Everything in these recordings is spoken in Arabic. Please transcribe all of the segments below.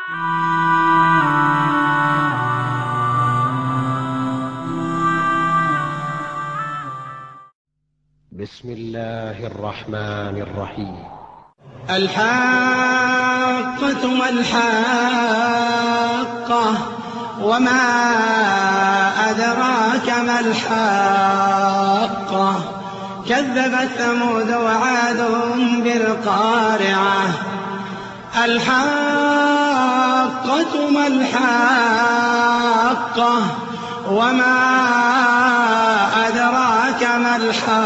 بسم الله الرحمن الرحيم. الحاقة ما الحاقة وما أدراك ما الحاقة كذبت ثمود وعاد بالقارعة. الحاقة ما الحاقة وما أدراك ما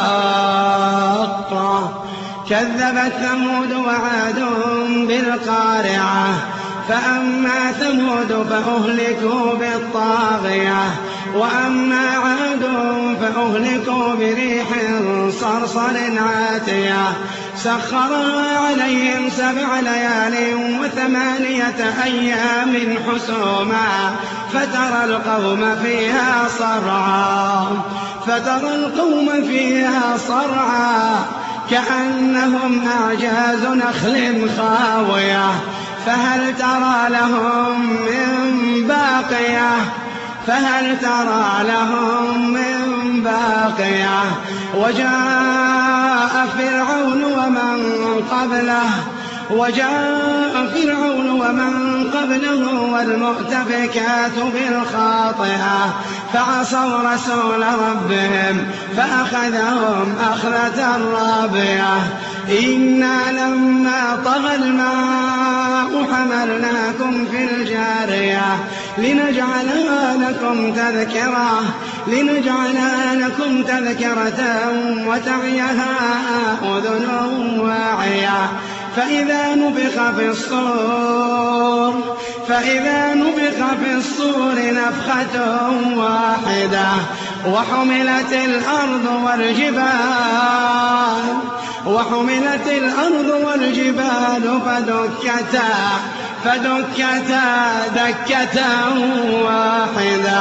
الحاقة كذبت ثمود وعاد بالقارعة. فأما ثمود فأهلكوا بالطاغية وأما عاد فأهلكوا بريح صرصر عاتية سخرها عليهم 7 ليال و8 أيام حسوما فترى القوم فيها صرعا كأنهم أعجاز نخل خاوية فهل ترى لهم من باقية وجاء فرعون ومن قبله والمؤتفكات بالخاطئة فعصوا رسول ربهم فأخذهم أخذة رابية. إنا لما طغى الماء حملناكم في الجارية لنجعلها لكم تذكرة وتعيها أذن واعية. فإذا نفخ في الصور نفخة واحدة وحملت الأرض والجبال فدكتا دكة واحدة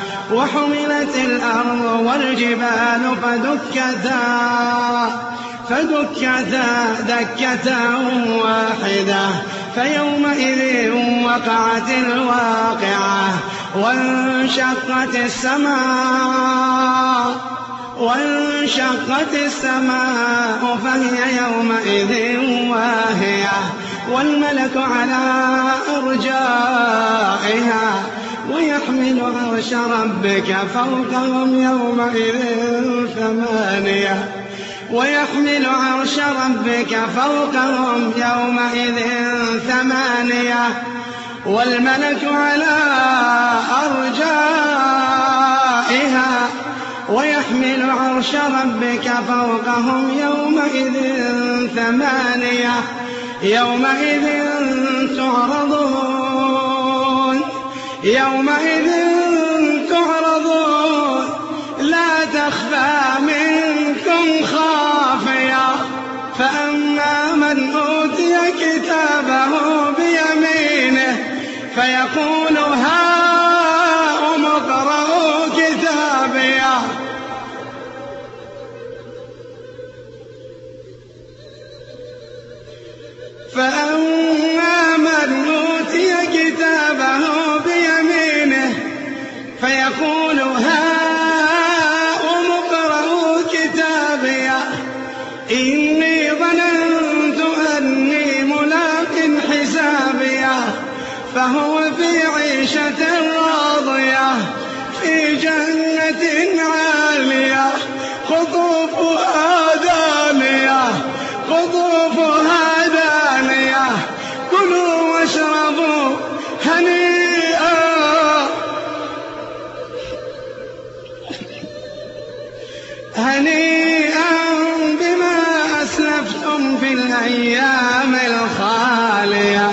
فيومئذ وقعت الواقعة وانشقت السماء فهي يومئذ واهية والملك على أرجائها ويحمل عرش ربك فوقهم يومئذ 8 والملك على أرجائها ويحمل عرش ربك فوقهم يومئذ 8 يومئذ تعرضون لا تخفى منكم خافية. فأما من أوتي كتابه بيمينه فيقول هاؤم اقرءوا كتابيه إني ظننت أني ملاق حسابيه فهو في عيشة راضية في جنة عالية قطوفها دانية كلوا واشربوا هنيئا بما أسلفتم في الأيام الخالية.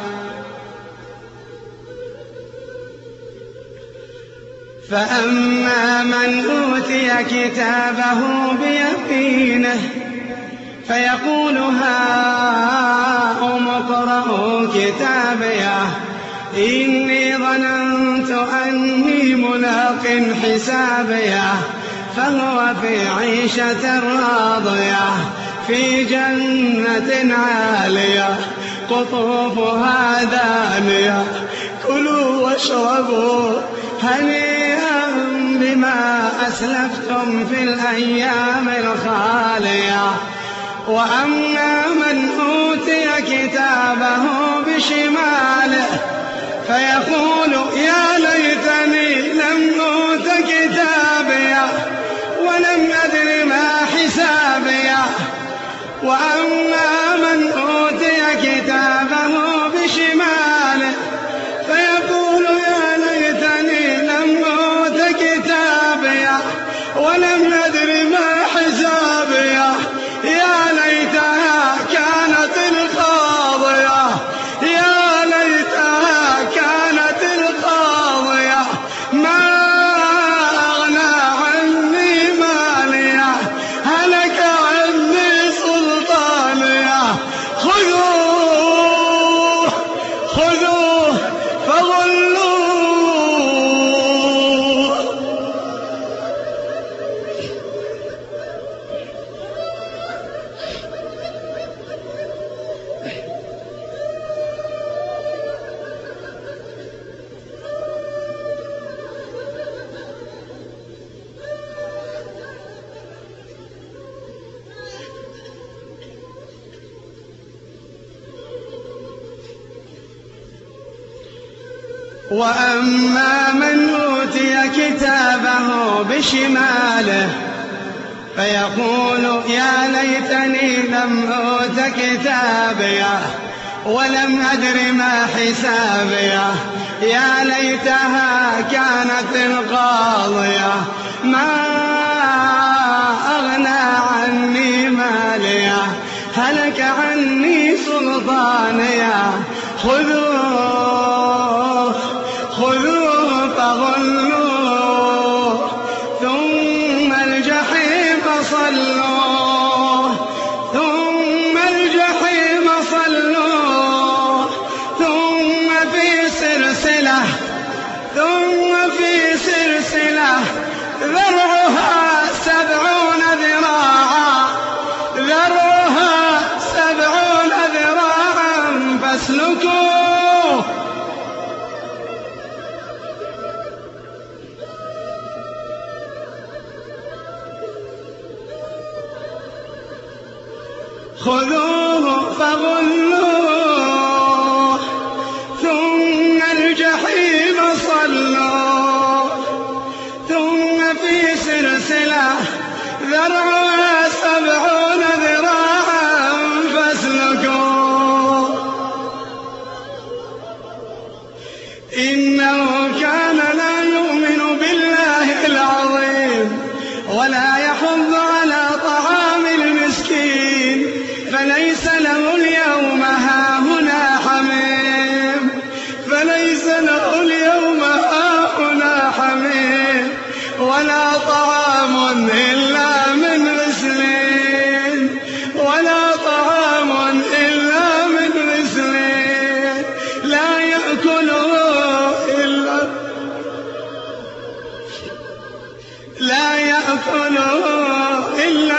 فأما من أوتي كتابه بيمينه فيقول هاؤم اقرءوا كتابيه إني ظننت أني ملاق حسابيه فهو في عيشة راضية في جنة عالية قطوفها دانية كلوا واشربوا هنيئا بما أسلفتم في الأيام الخالية. وأما من أوتي كتابه بشماله فيقول يا ليتني لم أوت كتابيه ولم أدر ما حسابيه. وأما من أوتي كتابه بشماله فيقول يا ليتني لم أوت كتابيه ولم أدر ما حسابيه. يا ليتها كانت القاضية يا ليتها كانت القاضية ما أغنى عني مالية هلك عني سلطانية. خذوه فغلوه. وأما من أوتي كتابه بشماله فيقول يا ليتني لم أوت كتابيه ولم أدر ما حسابيه. يا ليتها كانت القاضية ما أغنى عني ماليه هلك عني سلطانيه. خذوه فغلوه ثم الجحيم صلوه ثم الجحيم صلوه ثم في سلسلة ذرعها 70 ذراعا فاسلكوه. خذوه فغلوه ثم الجحيم صلوه ثم في سلسلة ذرعها 70 ذراعا فاسلكوه. إنه كان لا يؤمن بالله العظيم ولا يحض على طعام المسكين فليس له اليوم هاهنا حميم ولا طعام إلا من غسلين لا يأكله إلا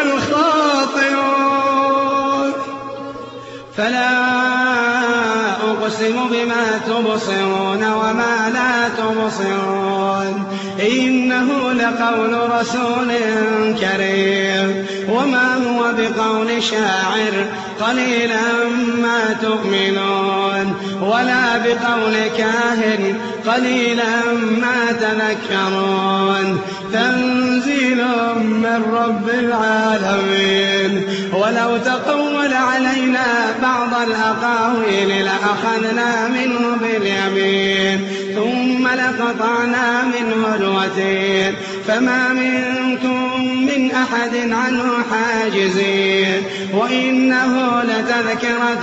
الخاطئون. فلا أقسم بما تبصرون وما لا تبصرون إنه لقول رسول كريم وما هو بقول شاعر قليلا ما تؤمنون ولا بقول كاهن قليلا ما تذكرون. تنزيل من رب العالمين. ولو تقول علينا بعض الأقاويل لأخذنا منه باليمين ثم لقطعنا منه الوتين فما منكم من أحد عنه حاجزين. وإنه لتذكرة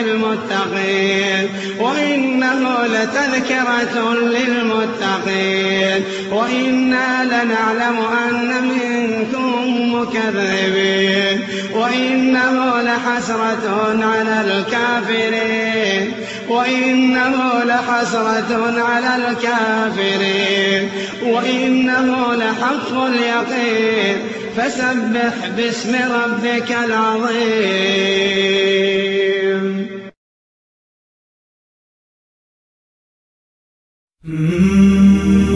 للمتقين وإنا لنعلم أن منكم مكذبين. وإنه لحسرة على الكافرين وإنه لحق اليقين. فسبح باسم ربك العظيم. Mm-hmm.